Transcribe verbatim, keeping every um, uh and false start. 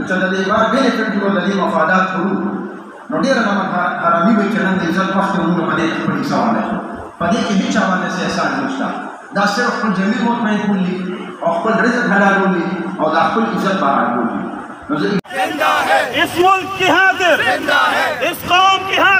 چې د دې عبارت بینیفټ او د دې مفادات ټول نو ډېر نه حرامي وي چې نن د عزت وخت موږ په دې کې خپل حصہ واخلو په دې کې هیڅ باندې سیاست نشته دا صرف خپل جمیل مطمئن کولی او خپل رزق حلالولی او دا خپل عزت بحال کولی اس ملک کی حاضر اس قوم کی حاضر